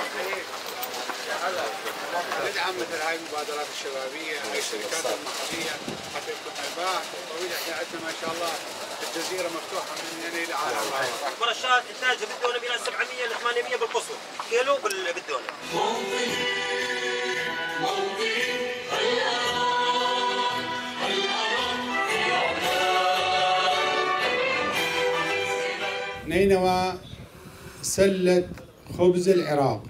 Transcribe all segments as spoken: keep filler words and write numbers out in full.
ندعم مثل هاي المبادرات الشبابيه، هاي الشركات المحليه حتى يكون الباع طويل. احنا عندنا ما شاء الله الجزيره مفتوحه من هنا الى عالم. مرشات انتاجها بالدونه بين سبعمية ل ثمانمية بالقصر كيلو بالدونه. نينوى سلة خبز العراق.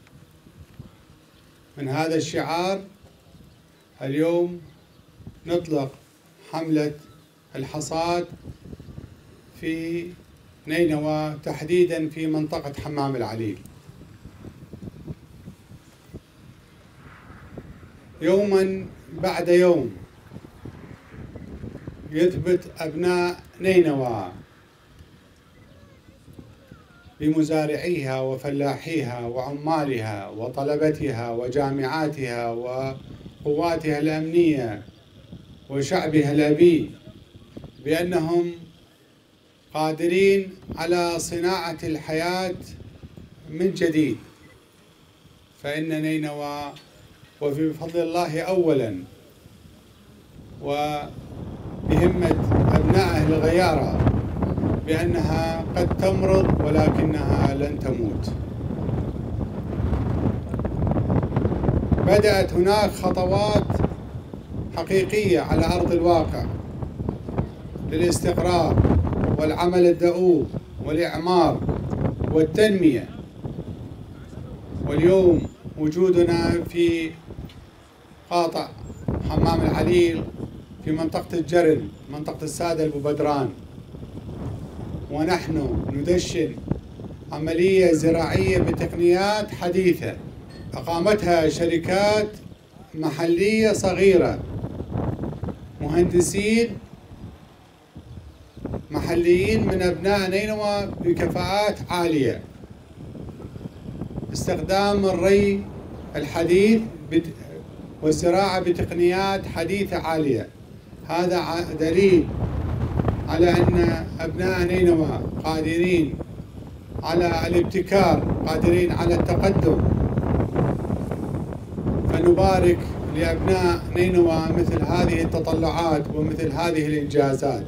من هذا الشعار اليوم نطلق حملة الحصاد في نينوى، تحديدا في منطقة حمام العليل. يوما بعد يوم يثبت أبناء نينوى بمزارعيها وفلاحيها وعمالها وطلبتها وجامعاتها وقواتها الأمنية وشعبها الأبي بأنهم قادرين على صناعة الحياة من جديد. فإن نينوى وبفضل الله أولا وبهمة أبنائه الغيارى بأنها قد تمرض ولكنها لن تموت. بدأت هناك خطوات حقيقية على أرض الواقع للاستقرار والعمل الدؤوب والإعمار والتنمية. واليوم وجودنا في قاطع حمام العليل في منطقة الجرن، منطقة السادة البوبدران، ونحن ندشن عملية زراعية بتقنيات حديثة أقامتها شركات محلية صغيرة، مهندسين محليين من أبناء نينوى بكفاءات عالية. استخدام الري الحديث والزراعة بتقنيات حديثة عالية. هذا دليل على أن أبناء نينوى قادرين على الابتكار، قادرين على التقدم. فنبارك لأبناء نينوى مثل هذه التطلعات ومثل هذه الإنجازات.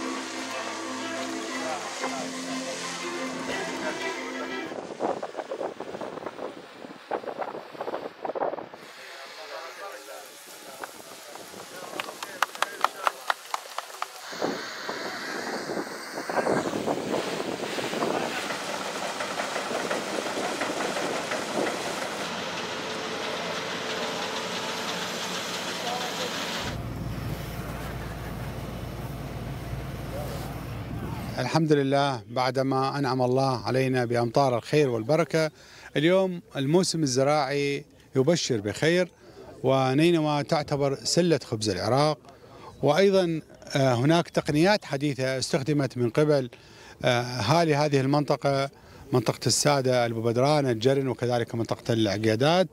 الحمد لله، بعدما أنعم الله علينا بأمطار الخير والبركة، اليوم الموسم الزراعي يبشر بخير، ونينوى تعتبر سلة خبز العراق. وأيضا هناك تقنيات حديثة استخدمت من قبل أهالي هذه المنطقة، منطقة السادة البوبدران، الجرن، وكذلك منطقة العقيادات.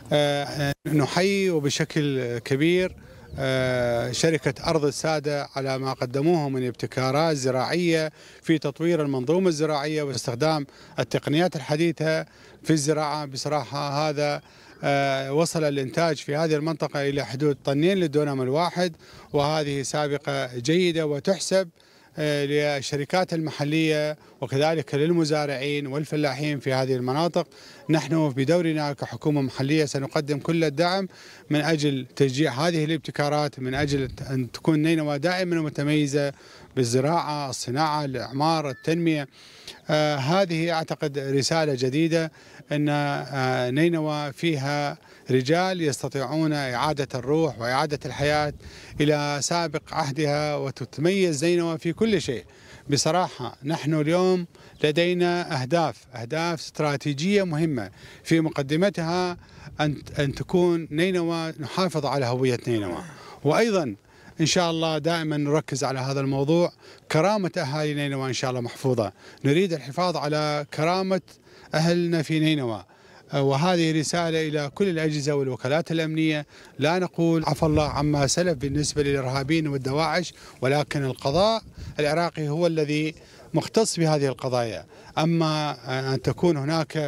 نحيي وبشكل كبير شركة أرض السادة على ما قدموه من ابتكارات زراعية في تطوير المنظومة الزراعية واستخدام التقنيات الحديثة في الزراعة. بصراحة هذا وصل الإنتاج في هذه المنطقة إلى حدود طنين للدونم الواحد، وهذه سابقة جيدة وتحسب للشركات المحلية وكذلك للمزارعين والفلاحين في هذه المناطق. نحن بدورنا كحكومة محلية سنقدم كل الدعم من أجل تشجيع هذه الابتكارات، من أجل أن تكون نينوى دائما متميزة بالزراعة، الصناعة، الإعمار، التنمية. آه هذه أعتقد رسالة جديدة أن آه نينوى فيها رجال يستطيعون إعادة الروح وإعادة الحياة إلى سابق عهدها، وتتميز نينوى في كل شيء. بصراحة نحن اليوم لدينا أهداف أهداف استراتيجية مهمة، في مقدمتها أن أن تكون نينوى نحافظ على هوية نينوى، وأيضا إن شاء الله دائما نركز على هذا الموضوع. كرامة أهالي نينوى إن شاء الله محفوظة، نريد الحفاظ على كرامة أهلنا في نينوى. وهذه رسالة إلى كل الأجهزة والوكالات الأمنية. لا نقول عفى الله عما سلف بالنسبة للإرهابيين والدواعش، ولكن القضاء العراقي هو الذي مختص بهذه القضايا. أما أن تكون هناك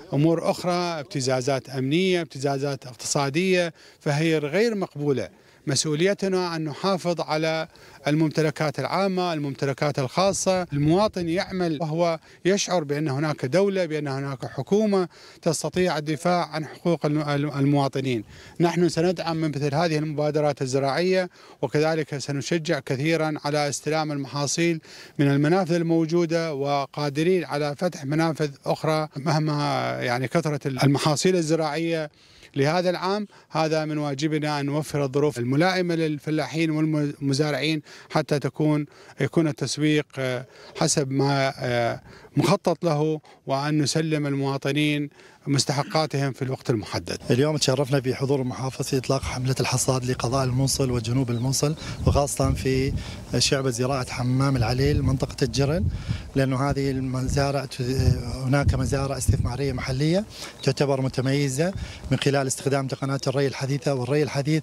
أمور أخرى، ابتزازات أمنية، ابتزازات اقتصادية، فهي غير مقبولة. مسؤوليتنا أن نحافظ على الممتلكات العامة، الممتلكات الخاصة. المواطن يعمل وهو يشعر بأن هناك دولة، بأن هناك حكومة تستطيع الدفاع عن حقوق المواطنين. نحن سندعم من مثل هذه المبادرات الزراعية، وكذلك سنشجع كثيرا على استلام المحاصيل من المنافذ الموجودة، وقادرين على فتح منافذ أخرى مهما يعني كثرة المحاصيل الزراعية لهذا العام. هذا من واجبنا أن نوفر الظروف الملائمة للفلاحين والمزارعين حتى تكون يكون التسويق حسب ما مخطط له، وأن نسلم المواطنين مستحقاتهم في الوقت المحدد. اليوم تشرفنا بحضور المحافظ في إطلاق حملة الحصاد لقضاء الموصل وجنوب الموصل، وخاصة في شعبة زراعة حمام العليل منطقة الجرن، لأنه هذه المزارع هناك مزارع استثمارية محلية تعتبر متميزة من خلال استخدام تقنيات الري الحديثة، والري الحديث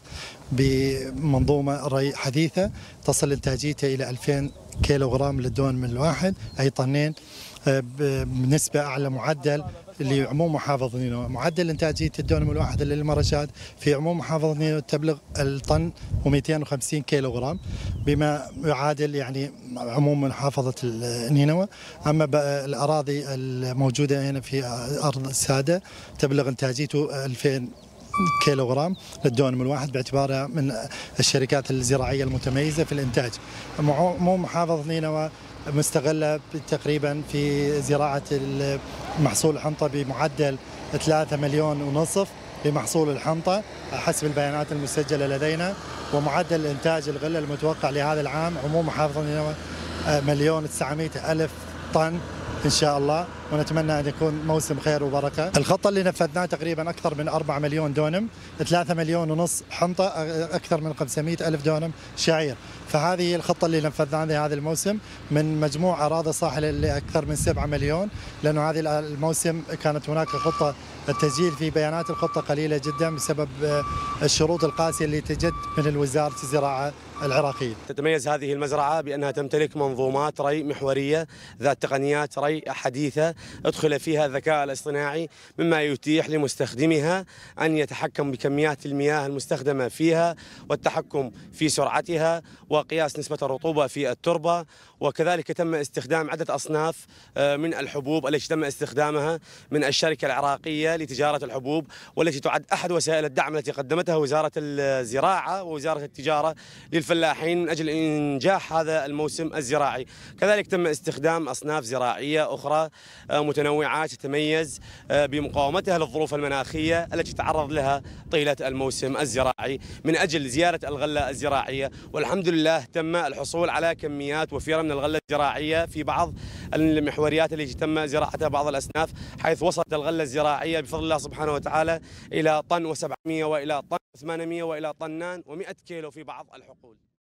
بمنظومة ري حديثة تصل إنتاجيتها إلى ألفين كيلو غرام للدون الواحد، أي طنين، بنسبة أعلى معدل لعموم محافظة نينوى. معدل إنتاجية الدونم الواحد للمرشات في عموم محافظة نينوى تبلغ الطن ومئتين وخمسين كيلو غرام، بما يعادل يعني عموم محافظة نينوى. أما الأراضي الموجودة هنا في أرض السادة تبلغ إنتاجيته ألفين كيلو غرام للدونم الواحد، باعتبارها من الشركات الزراعية المتميزة في الإنتاج. عموم محافظة نينوى مستغلة تقريبا في زراعة محصول الحنطة بمعدل ثلاثة مليون ونصف لمحصول الحنطة حسب البيانات المسجلة لدينا، ومعدل إنتاج الغلة المتوقع لهذا العام عموم محافظة نينوى مليون وتسعمئة ألف طن إن شاء الله، ونتمنى أن يكون موسم خير وبركة. الخطة اللي نفذناها تقريبا أكثر من أربعة مليون دونم، ثلاثة مليون ونص حنطة، أكثر من خمسمئة ألف دونم شعير. فهذه الخطة اللي نفذناها لهذا الموسم من مجموع أراضي صاحلة لأكثر من سبعة مليون، لأنه هذه الموسم كانت هناك خطة التسجيل في بيانات الخطة قليلة جدا بسبب الشروط القاسية اللي تجد من وزارة الزراعة العراقية. تتميز هذه المزرعة بأنها تمتلك منظومات ري محورية ذات تقنيات ري حديثة أدخل فيها الذكاء الاصطناعي، مما يتيح لمستخدمها أن يتحكم بكميات المياه المستخدمة فيها، والتحكم في سرعتها، وقياس نسبة الرطوبة في التربة. وكذلك تم استخدام عدة أصناف من الحبوب التي تم استخدامها من الشركة العراقية لتجارة الحبوب، والتي تعد أحد وسائل الدعم التي قدمتها وزارة الزراعة ووزارة التجارة للفلاحين من أجل إنجاح هذا الموسم الزراعي. كذلك تم استخدام أصناف زراعية أخرى متنوعة تتميز بمقاومتها للظروف المناخية التي تعرض لها طيلة الموسم الزراعي من أجل زيادة الغلة الزراعية. والحمد لله تم الحصول على كميات وفيرة من الغلة الزراعية في بعض المحوريات التي تم زراعتها بعض الأصناف، حيث وصلت الغلة الزراعية بفضل الله سبحانه وتعالى إلى طن وسبعمئة وإلى طن ثمانمئة وإلى طنان ومئة كيلو في بعض الحقول.